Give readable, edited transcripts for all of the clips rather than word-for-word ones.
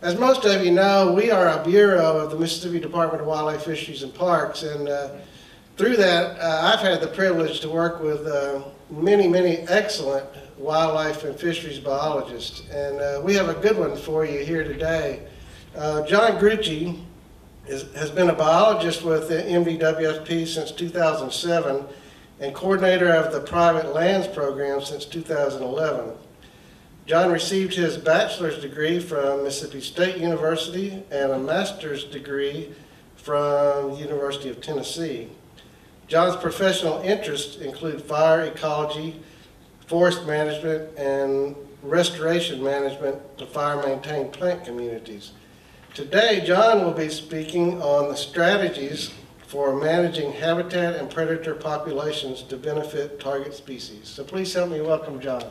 As most of you know, we are a bureau of the Mississippi Department of Wildlife, Fisheries, and Parks, and through that, I've had the privilege to work with many excellent wildlife and fisheries biologists, and we have a good one for you here today. John Gruchy has been a biologist with the MDWFP since 2007 and coordinator of the private lands program since 2011. John received his bachelor's degree from Mississippi State University and a master's degree from the University of Tennessee. John's professional interests include fire ecology, forest management, and restoration management to fire-maintained plant communities. Today, John will be speaking on the strategies for managing habitat and predator populations to benefit target species. So please help me welcome John.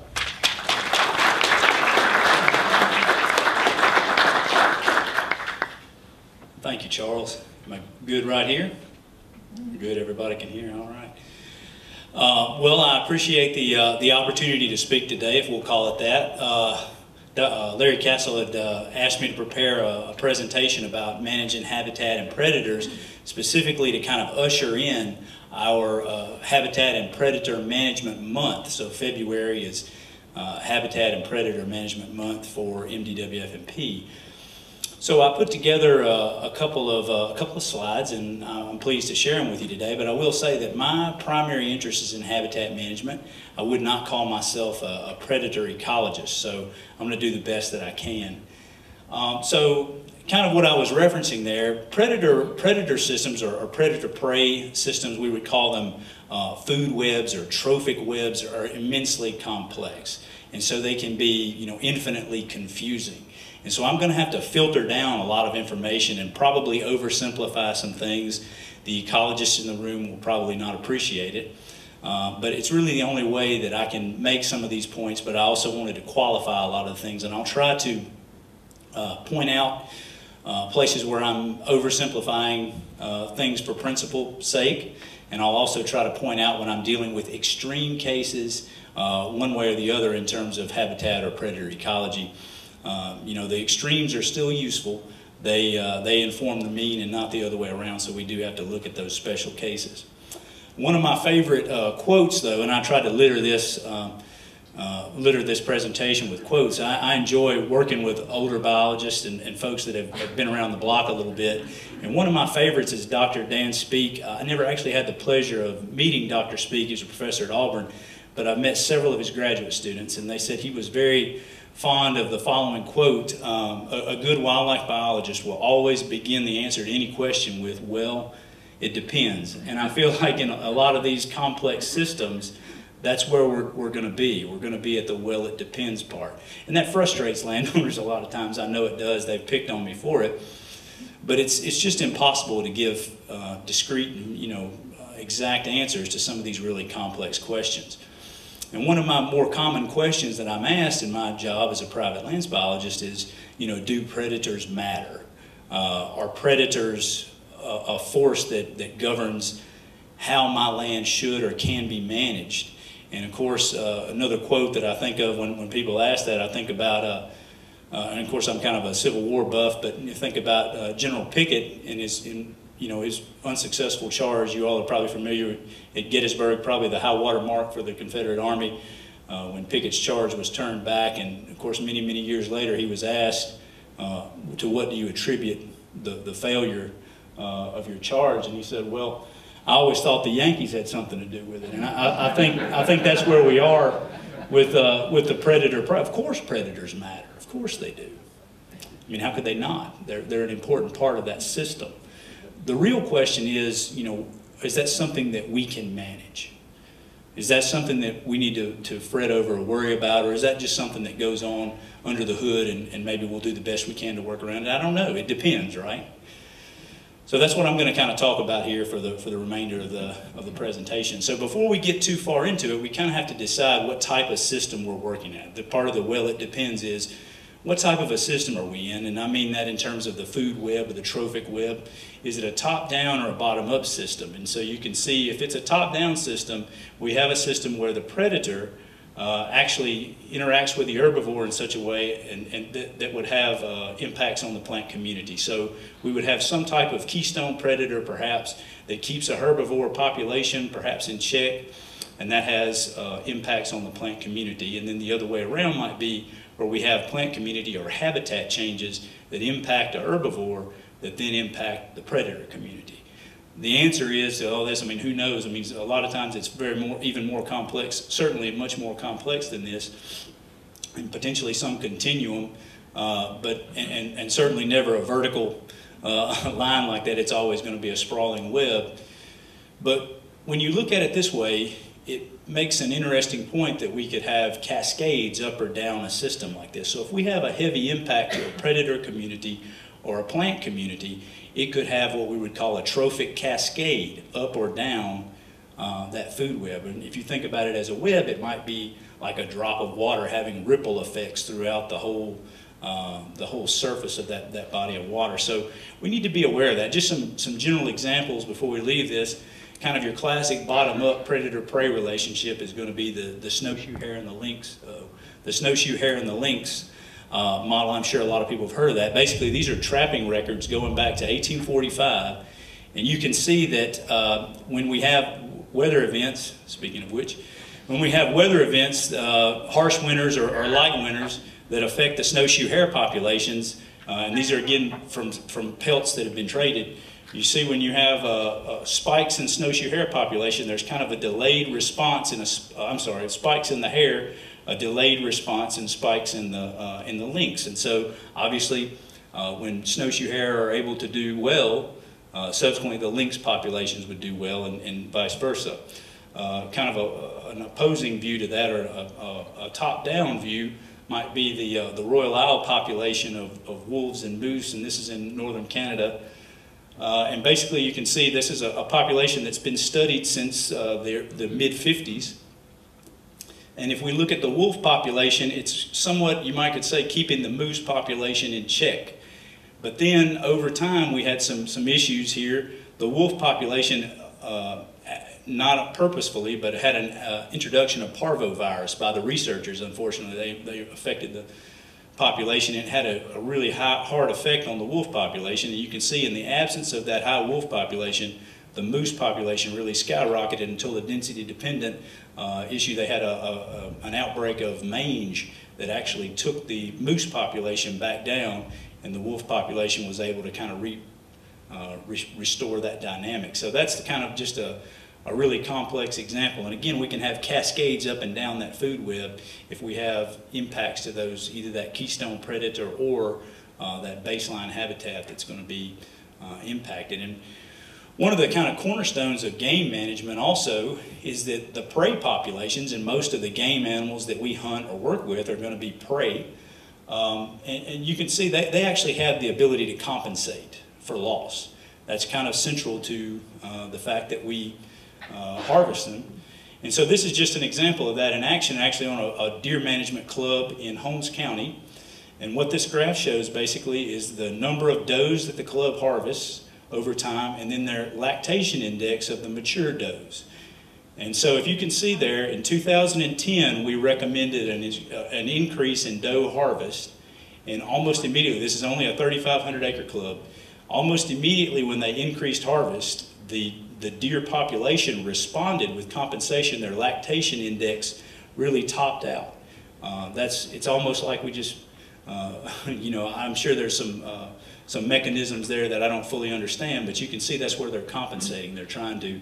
Thank you, Charles. Am I good right here? Good, everybody can hear, all right. Well, I appreciate the opportunity to speak today, if we'll call it that. Larry Castle had asked me to prepare a presentation about managing habitat and predators, specifically to kind of usher in our Habitat and Predator Management Month. So February is Habitat and Predator Management Month for MDWFP. So I put together a couple of slides, and I'm pleased to share them with you today. But I will say that my primary interest is in habitat management. I would not call myself a predator ecologist, so I'm going to do the best that I can. So kind of what I was referencing there, predator systems or predator-prey systems, we would call them food webs or trophic webs, are immensely complex, and so they can be, infinitely confusing. And so I'm going to have to filter down a lot of information and probably oversimplify some things. The ecologists in the room will probably not appreciate it. But it's really the only way that I can make some of these points, but I also wanted to qualify a lot of the things. And I'll try to point out places where I'm oversimplifying things for principle's sake. And I'll also try to point out when I'm dealing with extreme cases, one way or the other in terms of habitat or predator ecology. The extremes are still useful. They inform the mean and not the other way around, so we do have to look at those special cases. One of my favorite quotes, though, and I tried to litter this presentation with quotes. I enjoy working with older biologists and folks that have been around the block a little bit. And one of my favorites is Dr. Dan Speake. I never actually had the pleasure of meeting Dr. Speake. He was a professor at Auburn, but I've met several of his graduate students, and they said he was very fond of the following quote: a good wildlife biologist will always begin the answer to any question with, well, it depends. And I feel like in a lot of these complex systems, that's where we're going to be. We're going to be at the well, it depends part. And that frustrates landowners a lot of times. I know it does. They've picked on me for it. But it's just impossible to give discrete and exact answers to some of these really complex questions. And one of my more common questions that I'm asked in my job as a private lands biologist is, do predators matter? Are predators a force that governs how my land should or can be managed? And of course, another quote that I think of when people ask that, I think about, and of course I'm kind of a Civil War buff, but you think about General Pickett and his unsuccessful charge. You all are probably familiar at Gettysburg, probably the high water mark for the Confederate Army, when Pickett's charge was turned back. And of course, many years later, he was asked, to what do you attribute the failure of your charge? And he said, well, I always thought the Yankees had something to do with it. And I think that's where we are with the predator. Of course predators matter. Of course they do. I mean, how could they not? They're an important part of that system. The real question is, is that something that we can manage? Is that something that we need to fret over or worry about? Or is that just something that goes on under the hood and maybe we'll do the best we can to work around it? I don't know. It depends, right? So that's what I'm going to kind of talk about here for the remainder of the presentation. So before we get too far into it, we kind of have to decide what type of system we're working at. The part of the well, it depends is, what type of a system are we in? And I mean that in terms of the food web or the trophic web. Is it a top-down or a bottom-up system? And so you can see if it's a top-down system, we have a system where the predator actually interacts with the herbivore in such a way and that would have impacts on the plant community. So we would have some type of keystone predator perhaps that keeps a herbivore population perhaps in check, and that has impacts on the plant community. And then the other way around might be where we have plant community or habitat changes that impact a herbivore that then impact the predator community. The answer is to all this, I mean, who knows? I mean, a lot of times it's even more complex, certainly much more complex than this, and potentially some continuum, and certainly never a vertical line like that. It's always going to be a sprawling web. But when you look at it this way, it makes an interesting point that we could have cascades up or down a system like this. So if we have a heavy impact to a predator community or a plant community, it could have what we would call a trophic cascade up or down that food web. And if you think about it as a web, it might be like a drop of water having ripple effects throughout the whole surface of that body of water. So we need to be aware of that. Just some general examples before we leave this. Kind of your classic bottom-up predator-prey relationship is going to be the snowshoe hare and the lynx. The snowshoe hare and the lynx model, I'm sure a lot of people have heard of that. Basically, these are trapping records going back to 1845, and you can see that when we have weather events, speaking of which, when we have weather events, harsh winters or light winters that affect the snowshoe hare populations, and these are again from pelts that have been traded, you see when you have spikes in snowshoe hare population, there's kind of a delayed response spikes in the hare, a delayed response, and spikes in the lynx. And so obviously when snowshoe hare are able to do well, subsequently the lynx populations would do well, and vice versa. Kind of an opposing view to that, or a top-down view, might be the Royal Isle population of wolves and moose, and this is in northern Canada. And basically you can see this is a population that's been studied since the mid-50s. And if we look at the wolf population, it's somewhat, you might could say, keeping the moose population in check. But then over time we had some issues here. The wolf population, not purposefully, but had an introduction of parvovirus by the researchers. Unfortunately, they affected the population. It had a really hard effect on the wolf population. And you can see in the absence of that high wolf population, the moose population really skyrocketed until the density-dependent issue. They had an outbreak of mange that actually took the moose population back down, and the wolf population was able to kind of restore that dynamic. So that's kind of just a really complex example. And again, we can have cascades up and down that food web if we have impacts to those, either that keystone predator or that baseline habitat that's going to be impacted. And one of the kind of cornerstones of game management also is that the prey populations, and most of the game animals that we hunt or work with are going to be prey. And you can see they actually have the ability to compensate for loss. That's kind of central to the fact that we harvest them. And so this is just an example of that in action, actually on a deer management club in Holmes County. And what this graph shows basically is the number of does that the club harvests over time, and then their lactation index of the mature does. And so if you can see there, in 2010 we recommended an increase in doe harvest, and almost immediately, this is only a 3,500 acre club, almost immediately when they increased harvest, the deer population responded with compensation. Their lactation index really topped out. It's almost like we just, I'm sure there's some mechanisms there that I don't fully understand, but you can see that's where they're compensating. They're trying to,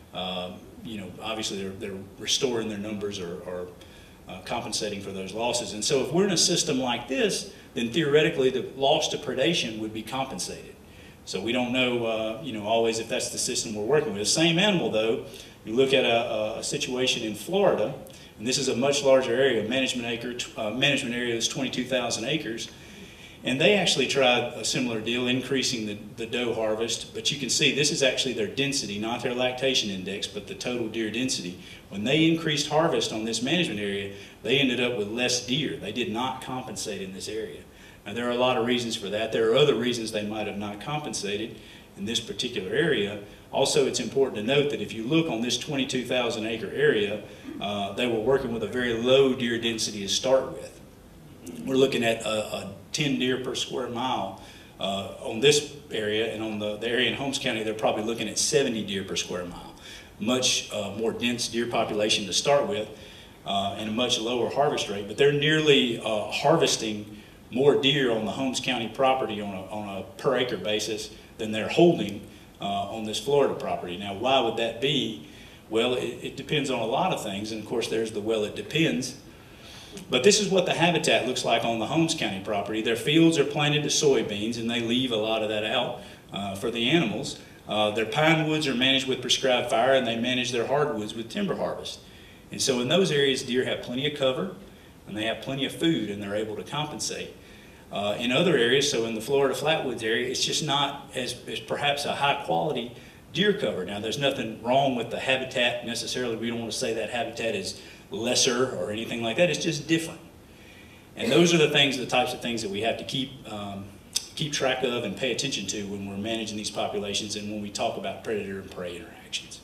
obviously they're restoring their numbers or compensating for those losses. And so if we're in a system like this, then theoretically the loss to predation would be compensated. So we don't know, always if that's the system we're working with. The same animal, though, you look at a situation in Florida, and this is a much larger area. Management area is 22,000 acres, and they actually tried a similar deal, increasing the doe harvest. But you can see this is actually their density, not their lactation index, but the total deer density. When they increased harvest on this management area, they ended up with less deer. They did not compensate in this area. Now, there are a lot of reasons for that. There are other reasons they might have not compensated, in this particular area. Also, it's important to note that if you look on this 22,000 acre area, they were working with a very low deer density to start with. We're looking at a 10 deer per square mile on this area, and on the area in Holmes County, they're probably looking at 70 deer per square mile. Much more dense deer population to start with, and a much lower harvest rate, but they're nearly harvesting more deer on the Holmes County property on a per acre basis than they're holding on this Florida property. Now, why would that be? Well, it depends on a lot of things, and of course there's the well, it depends. But this is what the habitat looks like on the Holmes County property. Their fields are planted to soybeans, and they leave a lot of that out for the animals. Their pine woods are managed with prescribed fire, and they manage their hardwoods with timber harvest. And so in those areas, deer have plenty of cover, and they have plenty of food, and they're able to compensate. In other areas, so in the Florida Flatwoods area, it's just not as perhaps a high quality deer cover. Now, there's nothing wrong with the habitat necessarily. We don't want to say that habitat is lesser or anything like that. It's just different. And those are the types of things that we have to keep track of and pay attention to when we're managing these populations and when we talk about predator and prey interactions.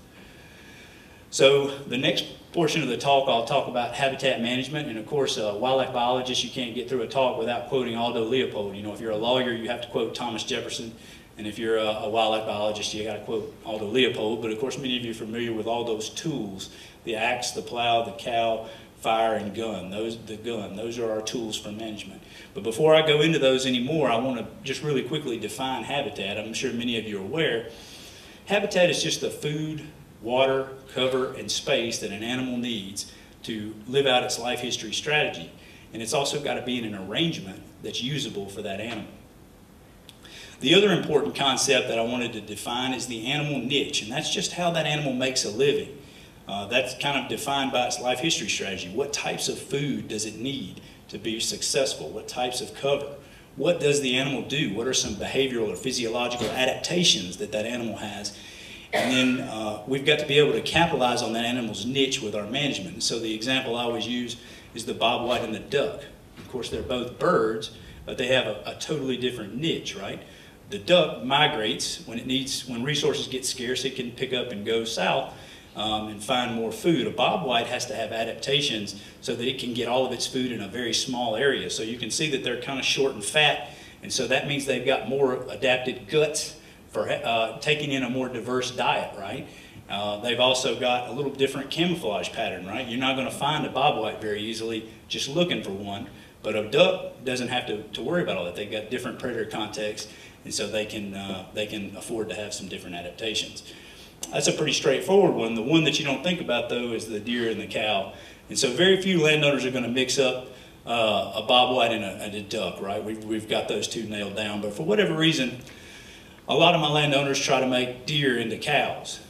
So the next portion of the talk, I'll talk about habitat management. And of course, wildlife biologists, you can't get through a talk without quoting Aldo Leopold. You know, if you're a lawyer, you have to quote Thomas Jefferson. And if you're a wildlife biologist, you got to quote Aldo Leopold. But of course, many of you are familiar with all those tools: the axe, the plow, the cow, fire, and gun. Those are our tools for management. But before I go into those anymore, I want to just really quickly define habitat. I'm sure many of you are aware. Habitat is just the food, water, cover, and space that an animal needs to live out its life history strategy. And it's also got to be in an arrangement that's usable for that animal. The other important concept that I wanted to define is the animal niche, and that's just how that animal makes a living. That's kind of defined by its life history strategy. What types of food does it need to be successful? What types of cover? What does the animal do? What are some behavioral or physiological adaptations that that animal has? And then we've got to be able to capitalize on that animal's niche with our management. So the example I always use is the bobwhite and the duck. Of course, they're both birds, but they have a totally different niche, right? The duck migrates when resources get scarce. It can pick up and go south and find more food. A bobwhite has to have adaptations so that it can get all of its food in a very small area. So you can see that they're kind of short and fat, and so that means they've got more adapted guts for taking in a more diverse diet, right? They've also got a little different camouflage pattern, right? You're not going to find a bobwhite very easily just looking for one, but a duck doesn't have to worry about all that. They've got different predator contexts, and so they can afford to have some different adaptations. That's a pretty straightforward one. The one that you don't think about, though, is the deer and the cow. And so very few landowners are going to mix up a bobwhite and a duck, right? We've got those two nailed down, but for whatever reason, a lot of my landowners try to make deer into cows.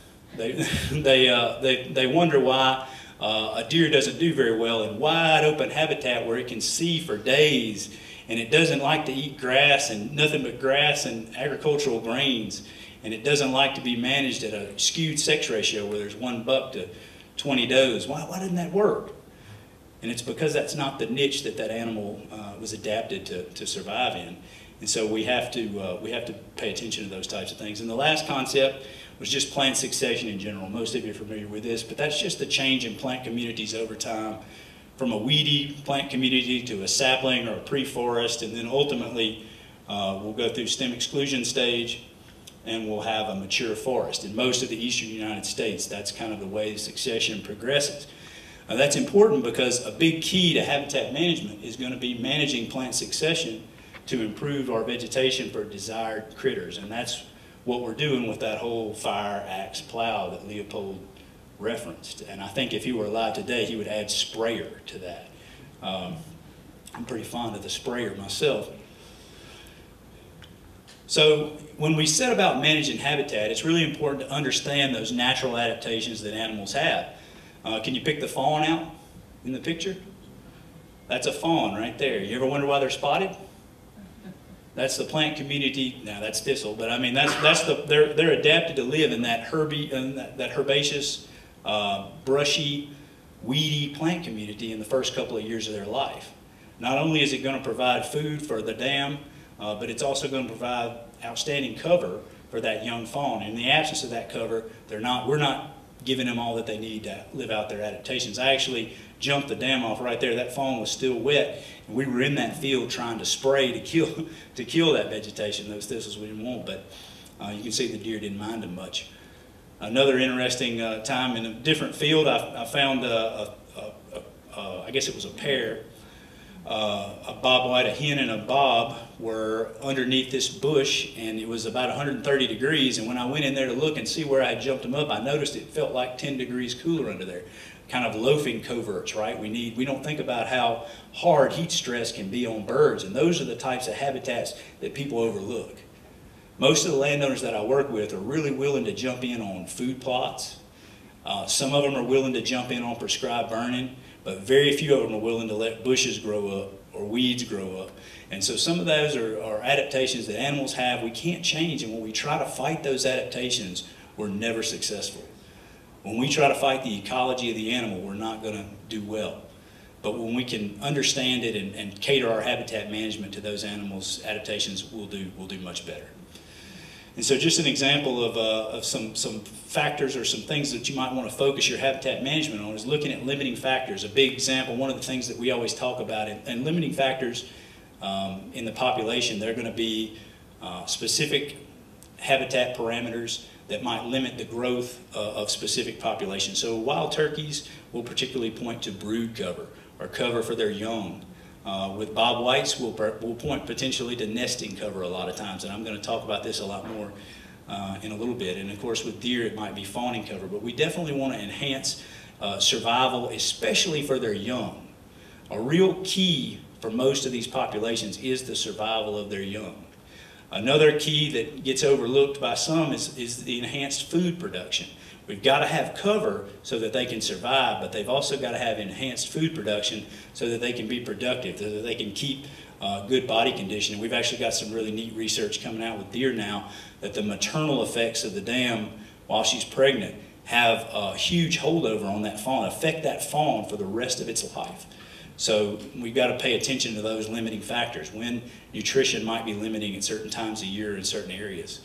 They wonder why a deer doesn't do very well in wide open habitat where it can see for days, and it doesn't like to eat grass and nothing but grass and agricultural grains, and it doesn't like to be managed at a skewed sex ratio where there's 1 buck to 20 does. Why doesn't that work? And it's because that's not the niche that that animal was adapted to survive in. And so we have to pay attention to those types of things. And the last concept was just plant succession in general. Most of you are familiar with this, but that's just the change in plant communities over time, from a weedy plant community to a sapling or a pre-forest, and then ultimately we'll go through stem exclusion stage and we'll have a mature forest. In most of the eastern United States, that's kind of the way succession progresses. That's important because a big key to habitat management is going to be managing plant succession to improve our vegetation for desired critters. And that's what we're doing with that whole fire, axe, plow that Leopold referenced. And I think if he were alive today, he would add sprayer to that. I'm pretty fond of the sprayer myself. So when we set about managing habitat, it's really important to understand those natural adaptations that animals have. Can you pick the fawn out in the picture? That's a fawn right there. You ever wonder why they're spotted? That's the plant community. Now that's thistle, but I mean they're adapted to live in that herbaceous, brushy, weedy plant community in the first couple of years of their life. Not only is it going to provide food for the dam, but it's also going to provide outstanding cover for that young fawn. In the absence of that cover, we're not giving them all that they need to live out their adaptations. I actually jumped the dam off right there. That fawn was still wet, and we were in that field trying to spray to kill that vegetation, those thistles we didn't want. But you can see the deer didn't mind them much. Another interesting time in a different field, I found I guess it was a pair. A bobwhite, a hen and a bob were underneath this bush, and it was about 130 degrees, and when I went in there to look and see where I had jumped them up, I noticed it felt like 10 degrees cooler under there. Kind of loafing coverts, right? We don't think about how hard heat stress can be on birds, and those are the types of habitats that people overlook. Most of the landowners that I work with are really willing to jump in on food plots. Some of them are willing to jump in on prescribed burning, but very few of them are willing to let bushes grow up or weeds grow up. And so some of those are adaptations that animals have we can't change, and when we try to fight those adaptations, we're never successful. When we try to fight the ecology of the animal, we're not going to do well. But when we can understand it and cater our habitat management to those animals' adaptations, we'll do much better. And so just an example of some factors or some things that you might want to focus your habitat management on is looking at limiting factors. A big example, one of the things that we always talk about, and limiting factors in the population, they're going to be specific habitat parameters that might limit the growth of specific populations. So wild turkeys will particularly point to brood cover or cover for their young. With bobwhites, we'll point potentially to nesting cover a lot of times, and I'm going to talk about this a lot more in a little bit. And of course with deer it might be fawning cover, but we definitely want to enhance survival, especially for their young. A real key for most of these populations is the survival of their young. Another key that gets overlooked by some is the enhanced food production. We've got to have cover so that they can survive, but they've also got to have enhanced food production so that they can be productive, so that they can keep good body condition. And we've actually got some really neat research coming out with deer now that the maternal effects of the dam while she's pregnant have a huge holdover on that fawn, affect that fawn for the rest of its life. So we've got to pay attention to those limiting factors, when nutrition might be limiting at certain times of year in certain areas.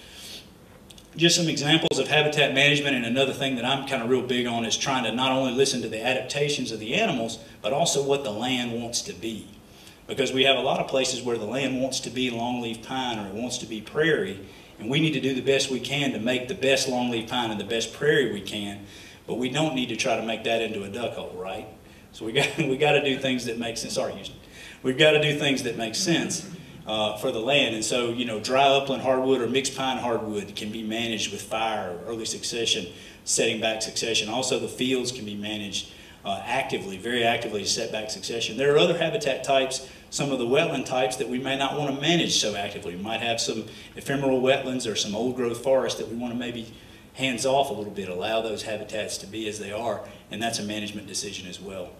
Just some examples of habitat management, and another thing that I'm kind of real big on is trying to not only listen to the adaptations of the animals, but also what the land wants to be. Because we have a lot of places where the land wants to be longleaf pine or it wants to be prairie, and we need to do the best we can to make the best longleaf pine and the best prairie we can, but we don't need to try to make that into a duck hole, right? So we got to do things that make sense. Sorry, Houston. We've got to do things that make sense for the land. And so, you know, dry upland hardwood or mixed pine hardwood can be managed with fire or early succession, setting back succession. Also, the fields can be managed actively, very actively, to set back succession. There are other habitat types, some of the wetland types that we may not want to manage so actively. We might have some ephemeral wetlands or some old growth forest that we want to maybe hands off a little bit, allow those habitats to be as they are, and that's a management decision as well.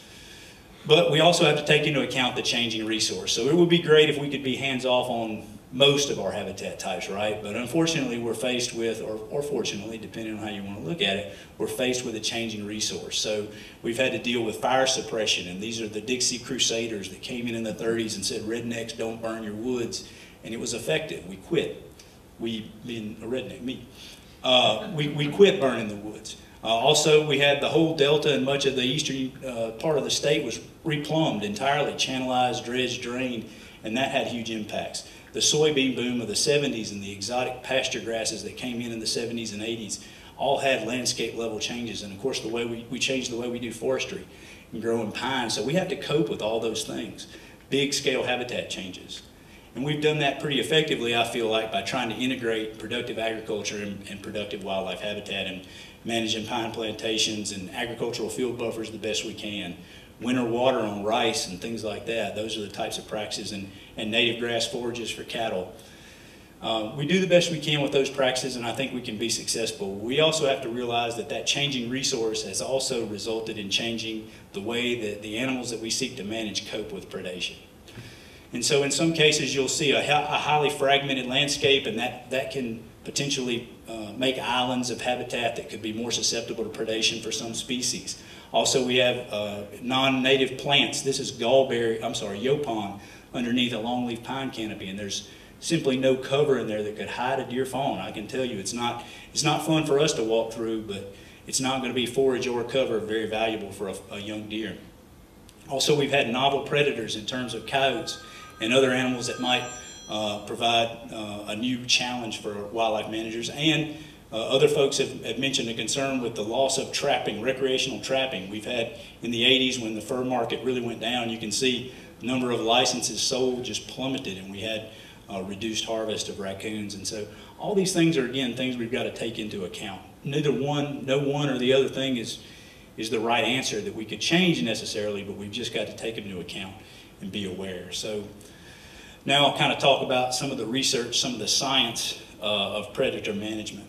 But we also have to take into account the changing resource. So it would be great if we could be hands off on most of our habitat types, right? But unfortunately we're faced with, or fortunately, depending on how you want to look at it, we're faced with a changing resource. So we've had to deal with fire suppression, and these are the Dixie Crusaders that came in the 30s and said, rednecks don't burn your woods, and it was effective. We quit. We, being a redneck, me. We quit burning the woods. Also, we had the whole delta and much of the eastern part of the state was replumbed entirely, channelized, dredged, drained, and that had huge impacts. The soybean boom of the 70s and the exotic pasture grasses that came in the 70s and 80s all had landscape level changes. And of course, the way we changed the way we do forestry and growing pine. So we have to cope with all those things, big scale habitat changes. And we've done that pretty effectively, I feel like, by trying to integrate productive agriculture and productive wildlife habitat and managing pine plantations and agricultural field buffers the best we can. Winter water on rice and things like that. Those are the types of practices, and native grass forages for cattle. We do the best we can with those practices, and I think we can be successful. We also have to realize that that changing resource has also resulted in changing the way that the animals that we seek to manage cope with predation. And so in some cases you'll see a highly fragmented landscape, and that can potentially make islands of habitat that could be more susceptible to predation for some species. Also, we have non-native plants. This is yopon underneath a longleaf pine canopy, and there's simply no cover in there that could hide a deer fawn. I can tell you it's not fun for us to walk through, but it's not going to be forage or cover very valuable for a young deer. Also, we've had novel predators in terms of coyotes and other animals that might provide a new challenge for wildlife managers. And other folks have mentioned a concern with the loss of trapping, recreational trapping. We've had in the 80s when the fur market really went down, you can see the number of licenses sold just plummeted, and we had reduced harvest of raccoons. And so all these things are, again, things we've got to take into account. No one or the other thing is the right answer that we could change necessarily, but we've just got to take them into account and be aware. So now I'll kind of talk about some of the research, some of the science of predator management.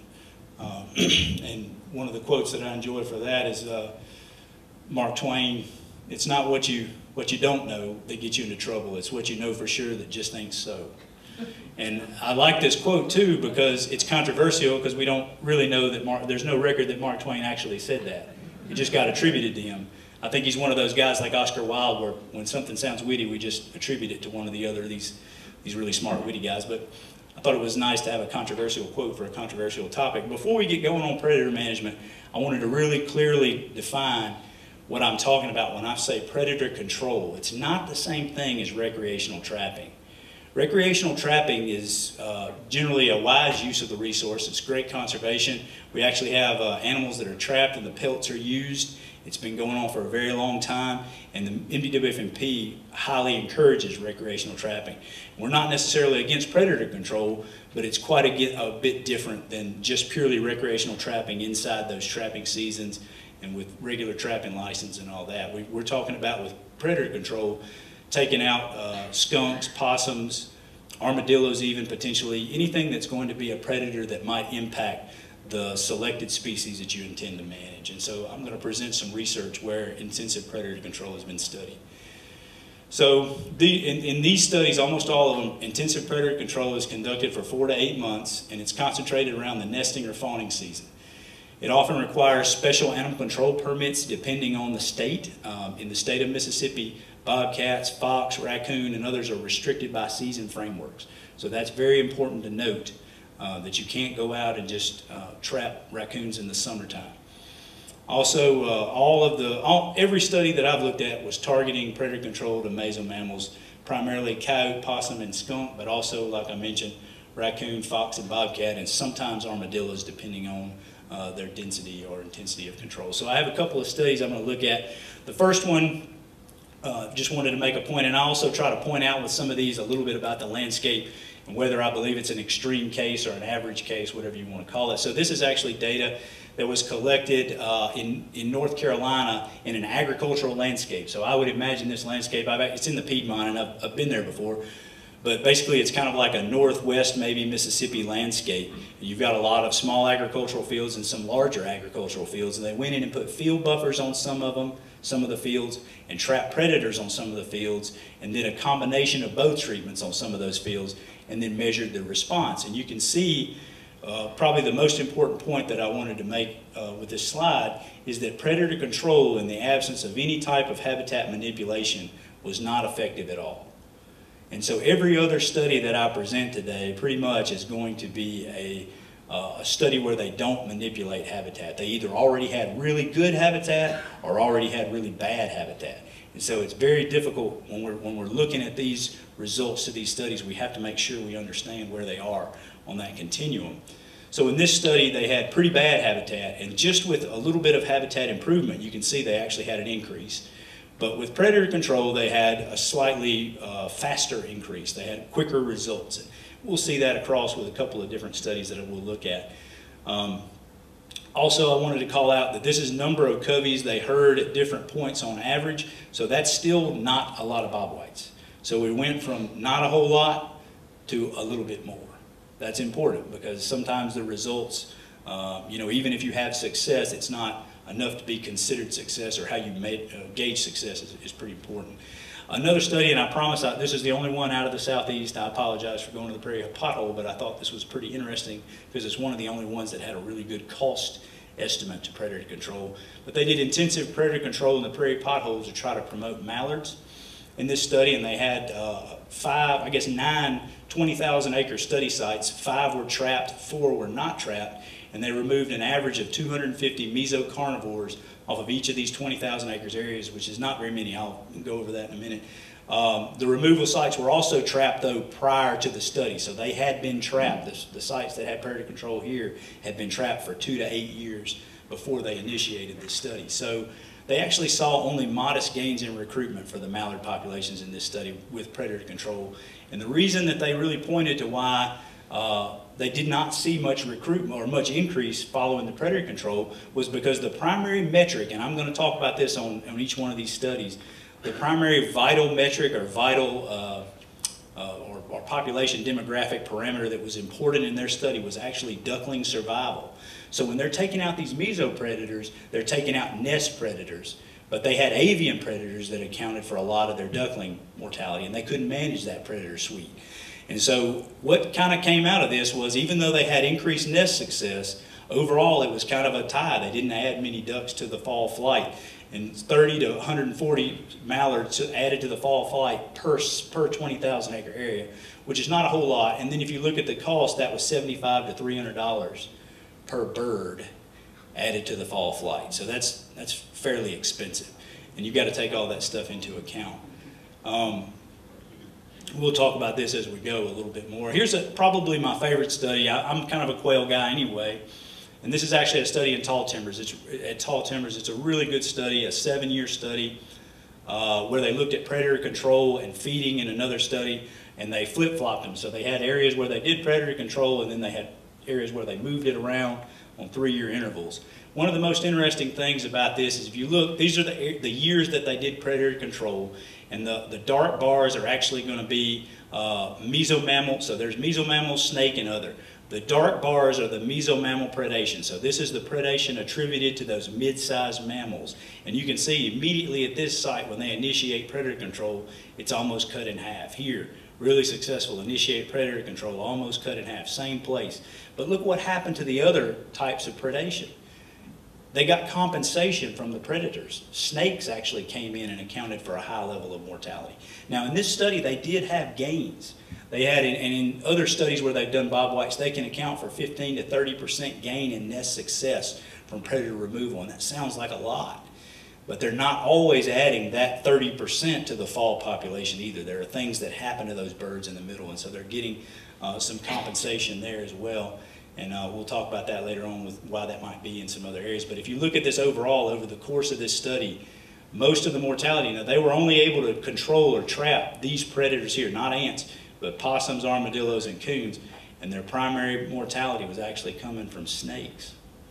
And one of the quotes that I enjoy for that is Mark Twain, "It's not what you don't know that gets you into trouble, it's what you know for sure that just ain't so." And I like this quote too because it's controversial, because we don't really know that there's no record that Mark Twain actually said that. It just got attributed to him. I think he's one of those guys like Oscar Wilde, where when something sounds witty, we just attribute it to one of the other, these really smart, witty guys. But I thought it was nice to have a controversial quote for a controversial topic. Before we get going on predator management, I wanted to really clearly define what I'm talking about when I say predator control. It's not the same thing as recreational trapping. Recreational trapping is generally a wise use of the resource. It's great conservation. We actually have animals that are trapped and the pelts are used. It's been going on for a very long time, and the MDWFP highly encourages recreational trapping. We're not necessarily against predator control, but it's quite a bit different than just purely recreational trapping inside those trapping seasons and with regular trapping license and all that. We're talking about with predator control, taking out skunks, possums, armadillos even potentially, anything that's going to be a predator that might impact the selected species that you intend to manage. And so I'm going to present some research where intensive predator control has been studied. So in these studies, almost all of them, intensive predator control is conducted for 4 to 8 months, and it's concentrated around the nesting or fawning season. It often requires special animal control permits depending on the state. In the state of Mississippi, bobcats, fox, raccoon, and others are restricted by season frameworks. So that's very important to note, that you can't go out and just trap raccoons in the summertime. Also, every study that I've looked at was targeting predator control to mesomammals, primarily coyote, possum, and skunk, but also, like I mentioned, raccoon, fox, and bobcat, and sometimes armadillos, depending on their density or intensity of control. So I have a couple of studies I'm going to look at. The first one, just wanted to make a point, and I also try to point out with some of these a little bit about the landscape and whether I believe it's an extreme case or an average case, whatever you want to call it. So this is actually data that was collected in North Carolina in an agricultural landscape. So I would imagine this landscape, it's in the Piedmont, and I've been there before. But basically, it's kind of like a northwest, maybe Mississippi landscape. You've got a lot of small agricultural fields and some larger agricultural fields. And they went in and put field buffers on some of the fields, and trapped predators on some of the fields, and did a combination of both treatments on some of those fields, and then measured the response. And you can see probably the most important point that I wanted to make with this slide is that predator control in the absence of any type of habitat manipulation was not effective at all. And so every other study that I present today pretty much is going to be a study where they don't manipulate habitat. They either already had really good habitat or already had really bad habitat. And so it's very difficult when we're looking at these results to these studies. We have to make sure we understand where they are on that continuum. So in this study, they had pretty bad habitat, and just with a little bit of habitat improvement, you can see they actually had an increase. But with predator control, they had a slightly faster increase. They had quicker results. And we'll see that across with a couple of different studies that we'll look at. Also, I wanted to call out that this is number of coveys they herd at different points on average. So that's still not a lot of bobwhites. So we went from not a whole lot to a little bit more. That's important because sometimes the results, even if you have success, it's not enough to be considered success, or how you gauge success is pretty important. Another study, and I promise this is the only one out of the Southeast. I apologize for going to the prairie pothole, but I thought this was pretty interesting because it's one of the only ones that had a really good cost estimate to predator control. But they did intensive predator control in the prairie potholes to try to promote mallards. in this study, and they had nine 20,000 acre study sites. 5 were trapped, 4 were not trapped, and they removed an average of 250 mesocarnivores off of each of these 20,000 acres areas, which is not very many. I'll go over that in a minute. The removal sites were also trapped, though, prior to the study. So they had been trapped. The sites that had predator control here had been trapped for 2 to 8 years before they initiated this study. So they actually saw only modest gains in recruitment for the mallard populations in this study with predator control. And the reason that they really pointed to why they did not see much recruitment or much increase following the predator control was because the primary metric, and I'm going to talk about this on each one of these studies, the primary vital metric or vital or population demographic parameter that was important in their study was actually duckling survival. So when they're taking out these mesopredators, they're taking out nest predators. But they had avian predators that accounted for a lot of their duckling mortality, and they couldn't manage that predator suite. And so what kind of came out of this was, even though they had increased nest success, overall it was kind of a tie. They didn't add many ducks to the fall flight. And 30 to 140 mallards added to the fall flight per 20,000 acre area, which is not a whole lot. And then if you look at the cost, that was $75 to $300 per bird added to the fall flight. So that's fairly expensive. And you've got to take all that stuff into account. We'll talk about this as we go a little bit more. Here's probably my favorite study. I'm kind of a quail guy anyway. And this is actually a study in tall timbers. At tall timbers, it's a really good study, a 7-year study, where they looked at predator control and feeding in another study, and they flip-flopped them. So they had areas where they did predator control, and then they had areas where they moved it around on 3-year intervals. One of the most interesting things about this is, if you look, these are the years that they did predator control, and the dark bars are actually going to be mesomammal. So there's mesomammal, snake, and other. The dark bars are the mesomammal predation. So this is the predation attributed to those mid-sized mammals. And you can see immediately at this site, when they initiate predator control, it's almost cut in half. Here, really successful, initiate predator control, almost cut in half, same place. But look what happened to the other types of predation. They got compensation from the predators. Snakes actually came in and accounted for a high level of mortality. Now in this study, they did have gains. They had, and in other studies where they've done bobwhites, they can account for 15 to 30% gain in nest success from predator removal, and that sounds like a lot. But they're not always adding that 30% to the fall population either. There are things that happen to those birds in the middle, and so they're getting some compensation there as well. And we'll talk about that later on with why that might be in some other areas. But if you look at this overall over the course of this study, most of the mortality, now they were only able to control or trap these predators here, not ants, but possums, armadillos, and coons, and their primary mortality was actually coming from snakes.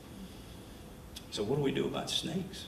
So what do we do about snakes?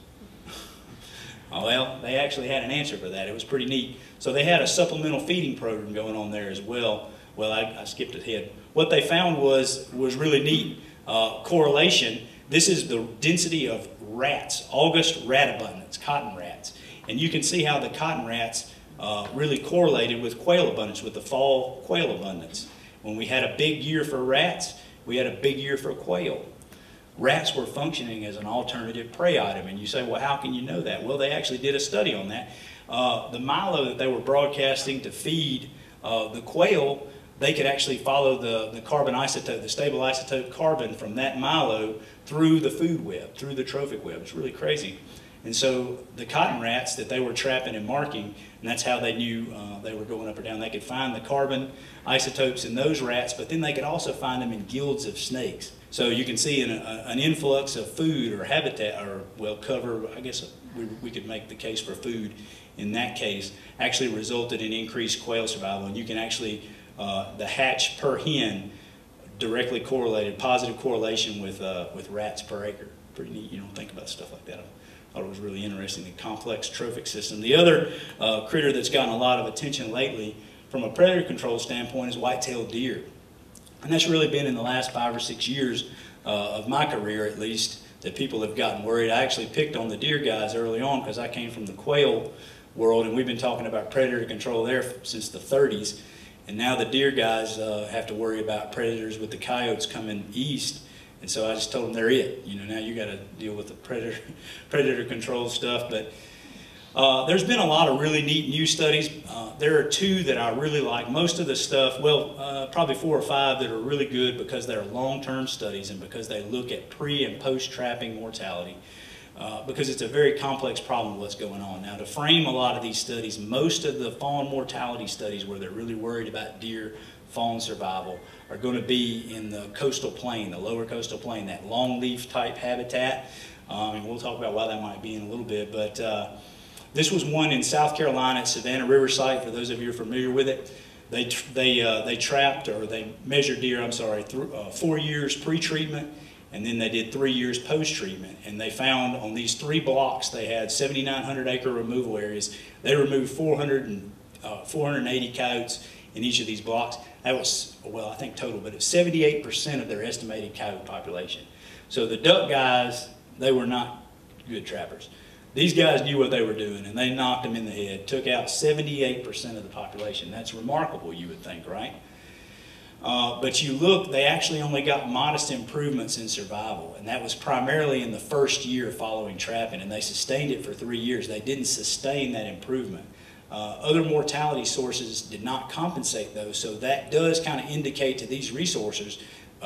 Well, they actually had an answer for that. It was pretty neat. So they had a supplemental feeding program going on there as well. Well, I skipped ahead. What they found was really neat correlation. This is the density of rats, August rat abundance, cotton rats. And you can see how the cotton rats really correlated with quail abundance, with the fall quail abundance. When we had a big year for rats, we had a big year for quail. Rats were functioning as an alternative prey item, and you say, well, how can you know that? Well, they actually did a study on that. The milo that they were broadcasting to feed the quail, they could actually follow the carbon isotope, the stable isotope carbon from that milo through the food web, through the trophic web. It's really crazy. And so the cotton rats that they were trapping and marking, and that's how they knew they were going up or down. They could find the carbon isotopes in those rats, but then they could also find them in guilds of snakes. So you can see an influx of food or habitat, or well, cover, I guess we could make the case for food in that case, actually resulted in increased quail survival. And you can actually, the hatch per hen directly correlated, positive correlation with rats per acre. Pretty neat. You don't think about stuff like that. I thought it was really interesting, the complex trophic system. The other critter that's gotten a lot of attention lately from a predator control standpoint is white-tailed deer. And that's really been in the last 5 or 6 years of my career, at least, that people have gotten worried. I actually picked on the deer guys early on because I came from the quail world, and we've been talking about predator control there since the 30s. And now the deer guys have to worry about predators with the coyotes coming east. And so I just told them they're it. You know, now you got to deal with the predator control stuff. But There's been a lot of really neat new studies. There are two that I really like. Most of the stuff, well, probably 4 or 5 that are really good because they're long-term studies and because they look at pre- and post-trapping mortality. Because it's a very complex problem what's going on. Now, to frame a lot of these studies, most of the fawn mortality studies where they're really worried about deer fawn survival are going to be in the coastal plain, the lower coastal plain, that longleaf type habitat. And we'll talk about why that might be in a little bit. But this was one in South Carolina at Savannah River Site, for those of you who are familiar with it. They measured deer, I'm sorry, through 4 years pre-treatment, and then they did 3 years post-treatment. And they found on these 3 blocks, they had 7,900 acre removal areas. They removed 480 coyotes in each of these blocks. That was, well, I think total, but it's 78% of their estimated coyote population. So the duck guys, they were not good trappers. These guys knew what they were doing, and they knocked them in the head, took out 78% of the population. That's remarkable, you would think, right? But you look, they actually only got modest improvements in survival, and that was primarily in the first year following trapping, and they sustained it for 3 years. They didn't sustain that improvement. Other mortality sources did not compensate those, so that does kind of indicate to these researchers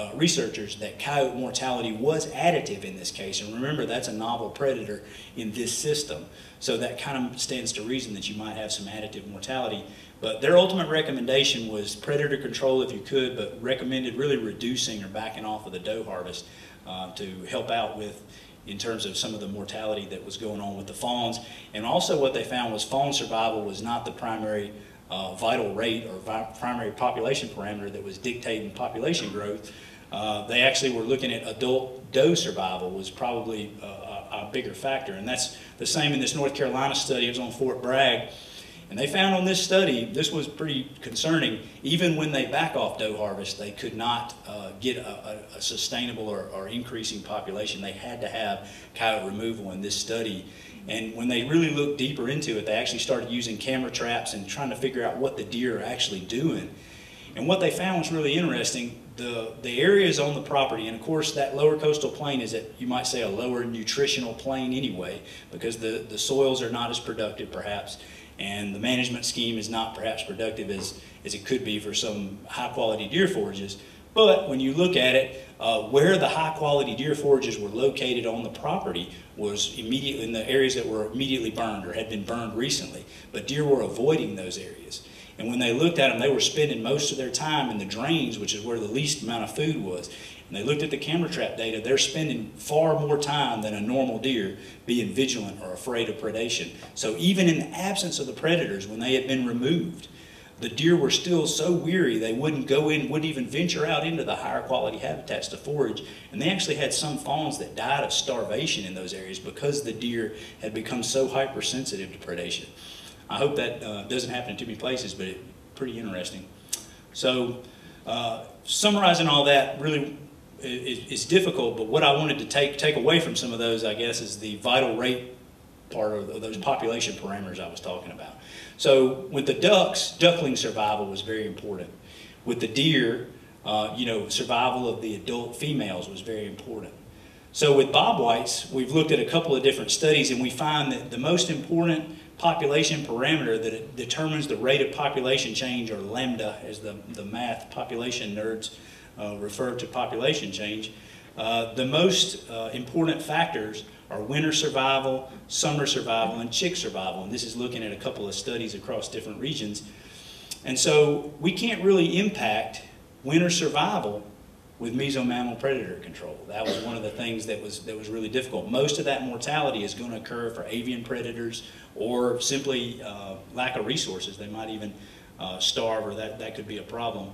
that coyote mortality was additive in this case. And remember, that's a novel predator in this system, so that kind of stands to reason that you might have some additive mortality. But their ultimate recommendation was predator control if you could, but recommended really reducing or backing off of the doe harvest to help out with, in terms of some of the mortality that was going on with the fawns. And also what they found was fawn survival was not the primary vital rate or primary population parameter that was dictating population growth. They actually were looking at adult doe survival was probably a bigger factor. And that's the same in this North Carolina study. It was on Fort Bragg. And they found on this study, this was pretty concerning, even when they back off doe harvest, they could not get a sustainable or increasing population. They had to have coyote removal in this study. And when they really looked deeper into it, they actually started using camera traps and trying to figure out what the deer are actually doing. And what they found was really interesting. The areas on the property, and of course that lower coastal plain is you might say a lower nutritional plain anyway, because the soils are not as productive perhaps, and the management scheme is not perhaps productive as it could be for some high quality deer forages. But when you look at it, where the high quality deer forages were located on the property was immediately in the areas that were immediately burned or had been burned recently. But deer were avoiding those areas. And when they looked at them, they were spending most of their time in the drains, which is where the least amount of food was. And they looked at the camera trap data, they're spending far more time than a normal deer being vigilant or afraid of predation. So even in the absence of the predators, when they had been removed, the deer were still so weary they wouldn't go in, wouldn't even venture out into the higher quality habitats to forage. And they actually had some fawns that died of starvation in those areas because the deer had become so hypersensitive to predation. I hope that doesn't happen in too many places, but it's pretty interesting. So summarizing all that really is difficult, but what I wanted to take away from some of those, I guess, is the vital rate part of those population parameters I was talking about. So with the ducks, duckling survival was very important. With the deer, survival of the adult females was very important. So with bobwhites, we've looked at a couple of different studies, and we find that the most important population parameter that determines the rate of population change, or lambda as the math population nerds refer to population change, the most important factors are winter survival, summer survival, and chick survival. And this is looking at a couple of studies across different regions. And so we can't really impact winter survival with mesomammal predator control. That was one of the things that was really difficult. Most of that mortality is going to occur for avian predators or simply lack of resources. They might even starve, or that could be a problem.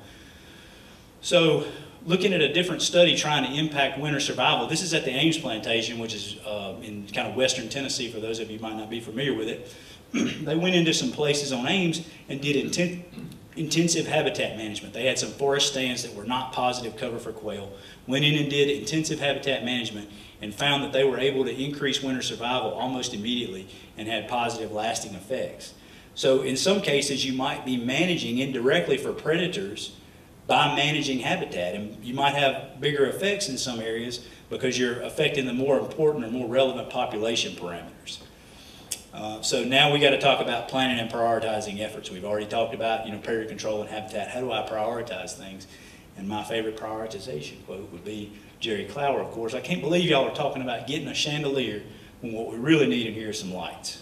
So looking at a different study trying to impact winter survival, this is at the Ames Plantation, which is in kind of western Tennessee, for those of you who might not be familiar with it. They went into some places on Ames and did intensive habitat management. They had some forest stands that were not positive cover for quail, went in and did intensive habitat management, and found that they were able to increase winter survival almost immediately and had positive lasting effects. So in some cases you might be managing indirectly for predators by managing habitat, and you might have bigger effects in some areas because you're affecting the more important or more relevant population parameters. So now we got to talk about planning and prioritizing efforts. We've already talked about, predator control and habitat. How do I prioritize things? And my favorite prioritization quote would be Jerry Clower, of course. I can't believe y'all are talking about getting a chandelier when what we really need in here is some lights.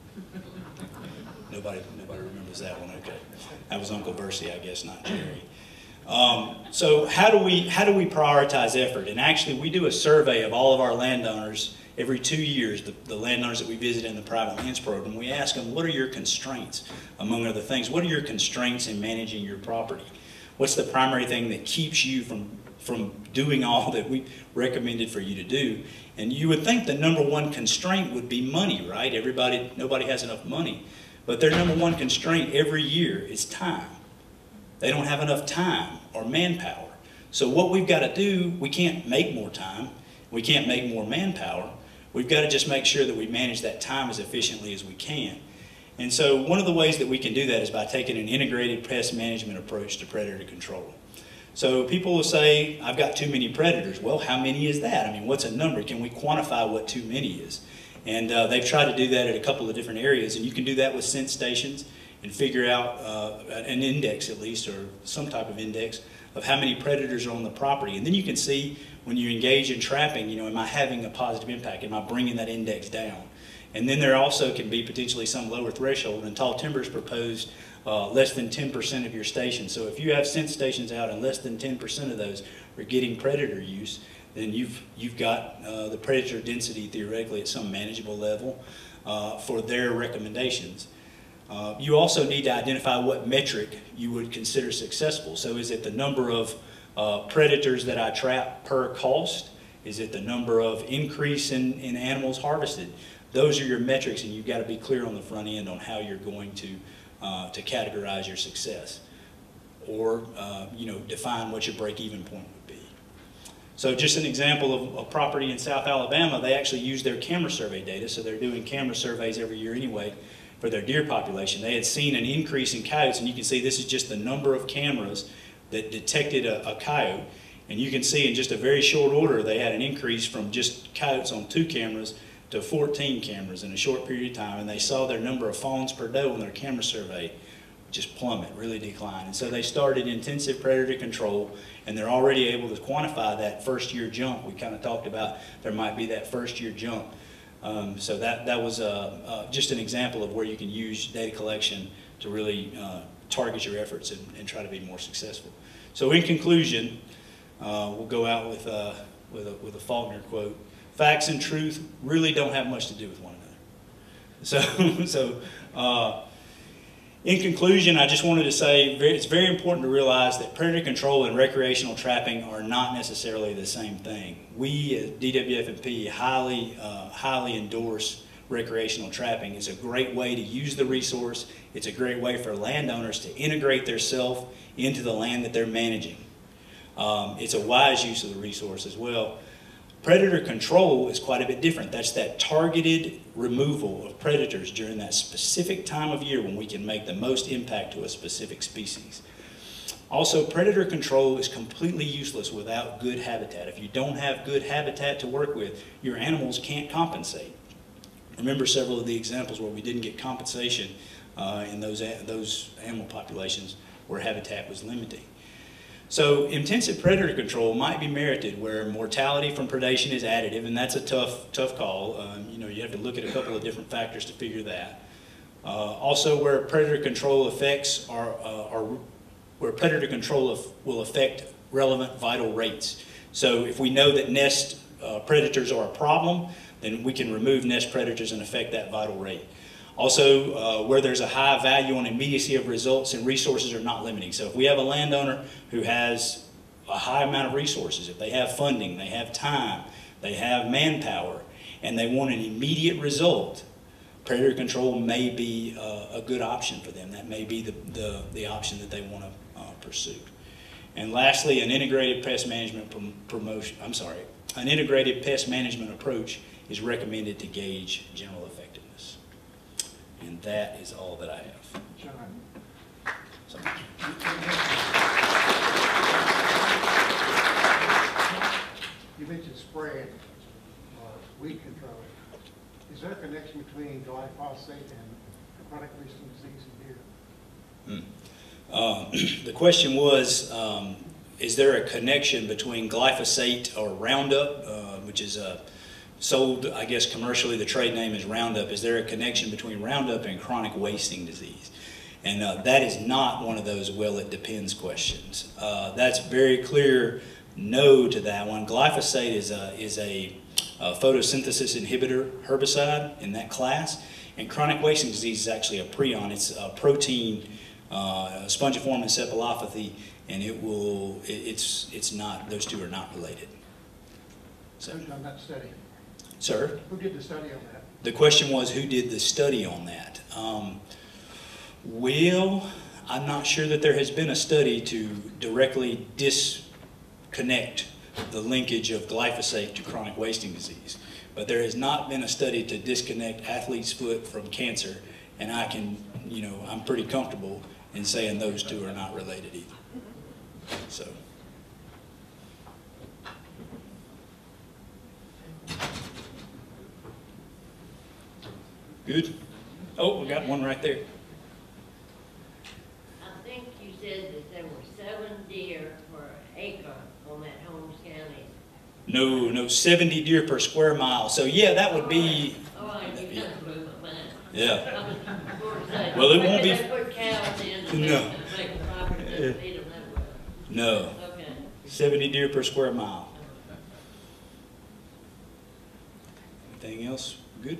Nobody remembers that one. Okay, that was Uncle Bercy, I guess, not Jerry. So how do we prioritize effort? And actually, we do a survey of all of our landowners every 2 years, the landowners that we visit in the private lands program. We ask them, what are your constraints, among other things? What are your constraints in managing your property? What's the primary thing that keeps you from doing all that we recommended for you to do? And you would think the number one constraint would be money, right? Nobody has enough money. But their number one constraint every year is time. They don't have enough time or manpower. So what we've got to do, we can't make more time. We can't make more manpower. We've got to just make sure that we manage that time as efficiently as we can. And so one of the ways that we can do that is by taking an integrated pest management approach to predator control. So people will say, I've got too many predators. Well, how many is that? I mean, what's a number? Can we quantify what too many is? And they've tried to do that at a couple of different areas. And you can do that with scent stations and figure out an index at least, or some type of index of how many predators are on the property. And then you can see when you engage in trapping, am I having a positive impact? Am I bringing that index down? And then there also can be potentially some lower threshold. And Tall Timbers proposed less than 10% of your stations. So if you have scent stations out and less than 10% of those are getting predator use, then you've got the predator density theoretically at some manageable level for their recommendations. You also need to identify what metric you would consider successful. So is it the number of predators that I trap per cost? Is it the number of increase in animals harvested? Those are your metrics, and you've got to be clear on the front end on how you're going to categorize your success, or define what your break-even point would be. So just an example of a property in South Alabama, they actually use their camera survey data, so they're doing camera surveys every year anyway for their deer population. They had seen an increase in coyotes, and you can see this is just the number of cameras that detected a coyote. And you can see in just a very short order, they had an increase from just coyotes on 2 cameras to 14 cameras in a short period of time. And they saw their number of fawns per doe in their camera survey just plummet, really decline. And so they started intensive predator control, and they're already able to quantify that first year jump. We kind of talked about there might be that first year jump. So that was just an example of where you can use data collection to really target your efforts and try to be more successful. So in conclusion, we'll go out with a Faulkner quote: "Facts and truth really don't have much to do with one another." So in conclusion, I just wanted to say it's very important to realize that predator control and recreational trapping are not necessarily the same thing. We at DWFP highly endorse recreational trapping. It's a great way to use the resource. It's a great way for landowners to integrate themselves into the land that they're managing. It's a wise use of the resource as well. Predator control is quite a bit different. That's that targeted removal of predators during that specific time of year when we can make the most impact to a specific species. Also, predator control is completely useless without good habitat. If you don't have good habitat to work with, your animals can't compensate. Remember several of the examples where we didn't get compensation in those animal populations where habitat was limiting. So intensive predator control might be merited where mortality from predation is additive, and that's a tough call. You have to look at a couple of different factors to figure that. Also, where predator control effects where predator control will affect relevant vital rates. So if we know that nest predators are a problem, then we can remove nest predators and affect that vital rate. Also, where there's a high value on immediacy of results and resources are not limiting. So if we have a landowner who has a high amount of resources, if they have funding, they have time, they have manpower, and they want an immediate result, predator control may be a good option for them. That may be the option that they want to pursue. And lastly, an integrated pest management approach is recommended to gauge general effectiveness. And that is all that I have. So, you mentioned spraying weed control. Is there a connection between glyphosate and chronic wasting disease in deer? The question was, is there a connection between glyphosate or Roundup, which is sold, I guess commercially the trade name is Roundup, is there a connection between Roundup and chronic wasting disease? And that is not one of those well it depends questions. That's very clear no to that one. Glyphosate is a photosynthesis inhibitor herbicide in that class, and chronic wasting disease is actually a prion. It's a protein, spongiform encephalopathy, and it's not, those two are not related. So, Who's done that study? sir? Who did the study on that? The question was, who did the study on that? Well, I'm not sure that there has been a study to directly disconnect the linkage of glyphosate to chronic wasting disease. But there has not been a study to disconnect athlete's foot from cancer, and I can, I'm pretty comfortable in saying those two are not related either. So. Good. Oh, we got one right there. I think you said that there were 7 deer per acre on that Holmes County. No, 70 deer per square mile. So yeah, that would be. Oh, you kind of blew my mind. Yeah. Say, Well, it won't be. They put cows in to No. make the property to feed them that well. No. Okay. 70 deer per square mile. Anything else? Good.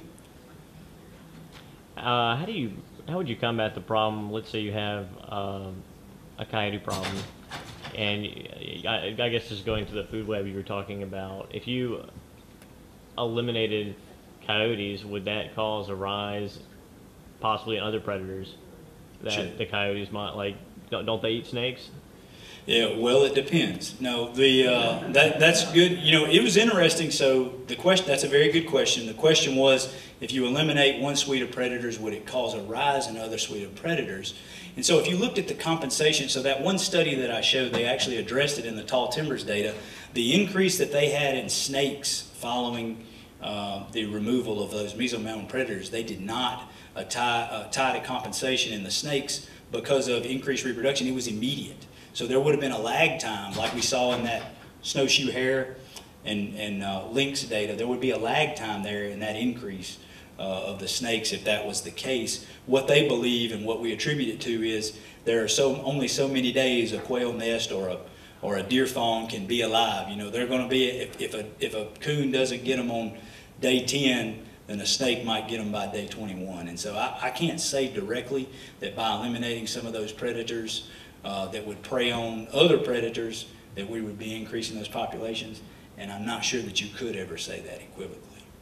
How would you combat the problem? Let's say you have a coyote problem, and I guess just going to the food web you were talking about, if you eliminated coyotes, would that cause a rise possibly in other predators that Sure. the coyotes might, like, don't they eat snakes? Yeah, well, it depends. No, that's good. It was interesting. So the question, that's a very good question. The question was, if you eliminate one suite of predators, would it cause a rise in other suite of predators? And so if you looked at the compensation, so that one study that I showed, they actually addressed it in the tall timbers data. The increase that they had in snakes following the removal of those mesomountain predators, they did not tie to compensation in the snakes because of increased reproduction. It was immediate. So there would have been a lag time, like we saw in that snowshoe hare and lynx data. There would be a lag time there in that increase of the snakes if that was the case. What they believe and what we attribute it to is there are only so many days a quail nest or a deer fawn can be alive. They're going to be, if a coon doesn't get them on day 10, then a snake might get them by day 21. And so I can't say directly that by eliminating some of those predators that would prey on other predators that we would be increasing those populations, and I'm not sure that you could ever say that equivocally.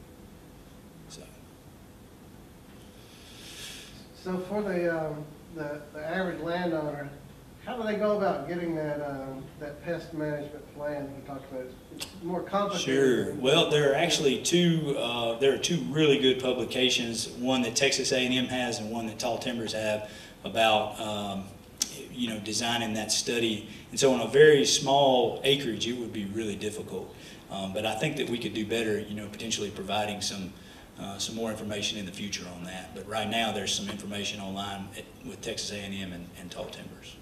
So for the average landowner, how do they go about getting that pest management plan you talked about? It's more complicated. Sure. Well, there are actually two really good publications, one that Texas A&M has and one that Tall Timbers have about designing that study. And so on a very small acreage, it would be really difficult. But I think that we could do better, potentially providing some more information in the future on that. But right now, there's some information online with Texas A&M and Tall Timbers.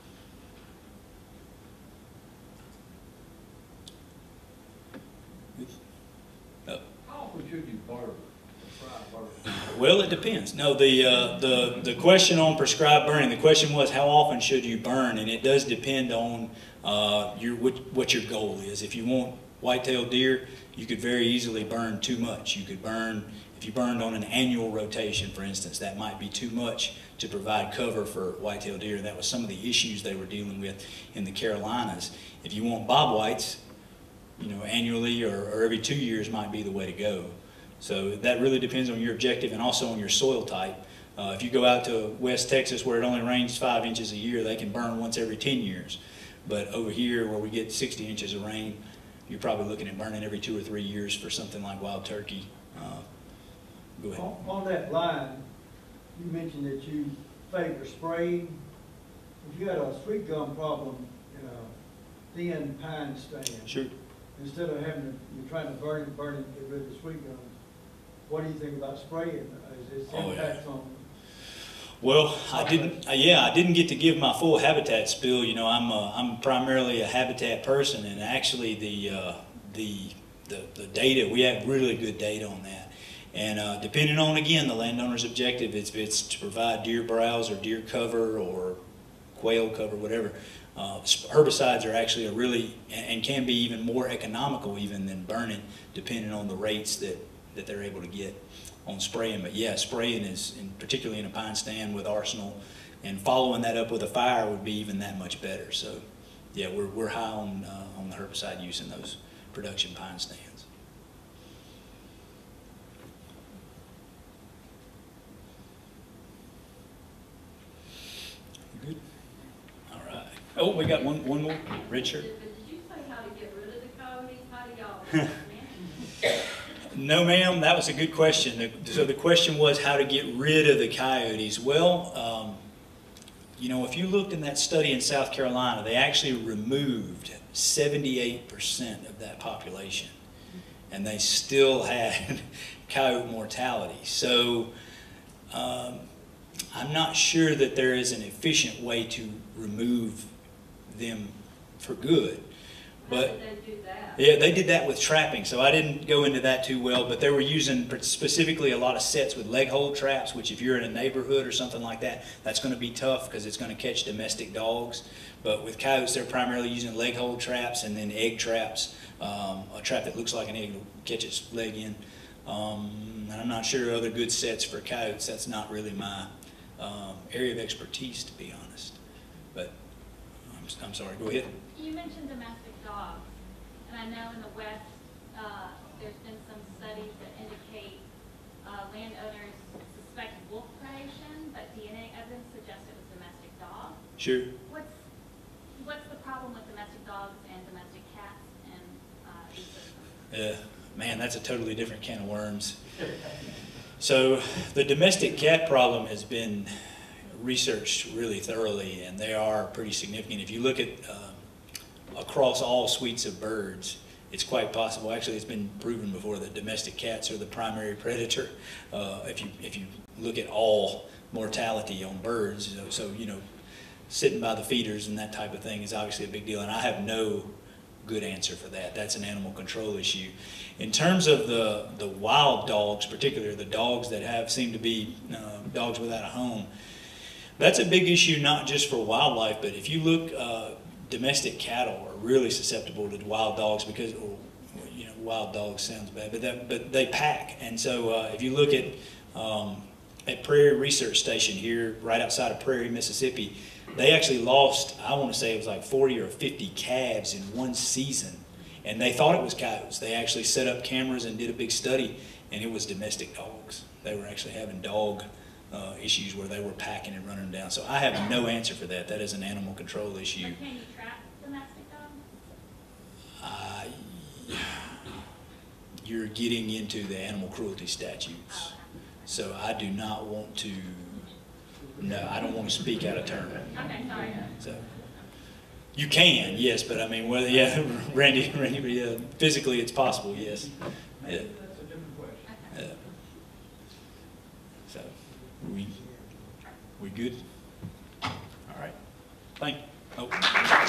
How often should you burn? Well, it depends. No, the question on prescribed burning, the question was how often should you burn, and it does depend on what your goal is. If you want white-tailed deer, you could very easily burn too much. You could burn, if you burned on an annual rotation, for instance, that might be too much to provide cover for white-tailed deer. That was some of the issues they were dealing with in the Carolinas. If you want bobwhites, annually or every 2 years might be the way to go. So that really depends on your objective and also on your soil type. If you go out to West Texas where it only rains 5 inches a year, they can burn once every 10 years. But over here where we get 60 inches of rain, you're probably looking at burning every 2 or 3 years for something like wild turkey. Go ahead. On that line, you mentioned that you favor spraying. If you had a sweet gum problem in a thin pine stand, Sure. instead of you're trying to burn it, get rid of the sweet gums, what do you think about spraying? Is this impact on? Well, I didn't get to give my full habitat spill. You know, I'm primarily a habitat person, and actually the data, we have really good data on that. And depending on, again, the landowner's objective, it's to provide deer browse or deer cover or quail cover, whatever. Herbicides are actually a really, and can be even more economical even than burning, depending on the rates that they're able to get on spraying. But yeah, spraying is, particularly in a pine stand with arsenal, and following that up with a fire would be even that much better. So yeah, we're high on the herbicide use in those production pine stands. Good. All right. Oh, we got one more. Richard. But did you say how to get rid of the coyotes? How do y'all manage? No, ma'am, that was a good question. So the question was how to get rid of the coyotes. Well, you know, if you looked in that study in South Carolina, they actually removed 78% of that population, and they still had coyote mortality. So I'm not sure that there is an efficient way to remove them for good. But How did they do that? yeah, they did that with trapping, so I didn't go into that too well, but they were using specifically a lot of sets with leg hold traps, which if you're in a neighborhood or something like that, that's going to be tough because it's going to catch domestic dogs. But with coyotes, they're primarily using leg hold traps and then egg traps, a trap that looks like an egg will catch its leg in. And I'm not sure other good sets for coyotes. That's not really my area of expertise, to be honest. But I'm sorry, go ahead. You mentioned domestic dogs, and I know in the West there's been some studies that indicate landowners suspect wolf predation, but DNA evidence suggests it was domestic dogs. Sure. What's the problem with domestic dogs and domestic cats in these systems? Yeah, man, that's a totally different can of worms. So the domestic cat problem has been researched really thoroughly, and they are pretty significant. If you look at across all suites of birds, it's quite possible, actually it's been proven before, that domestic cats are the primary predator. If you look at all mortality on birds, so you know, sitting by the feeders and that type of thing is obviously a big deal, and I have no good answer for that. That's an animal control issue. In terms of the wild dogs, particularly the dogs that seem to be dogs without a home, that's a big issue not just for wildlife, but if you look, domestic cattle are really susceptible to wild dogs because, you know, wild dogs sounds bad, but they pack. And so if you look at Prairie Research Station here, right outside of Prairie, Mississippi, they actually lost, I want to say it was like 40 or 50 calves in one season, and they thought it was coyotes. They actually set up cameras and did a big study, and it was domestic dogs. They were actually having dog issues where they were packing and running down. So I have no answer for that. That is an animal control issue. But can you trap domestic dogs? You're getting into the animal cruelty statutes. So I do not want to, no, I don't want to speak out of turn. Okay, sorry. So you can, yes, but I mean, well, yeah, Randy, yeah, physically it's possible, yes. Yeah. That's a different question. So we good? All right. Thank you. Oh.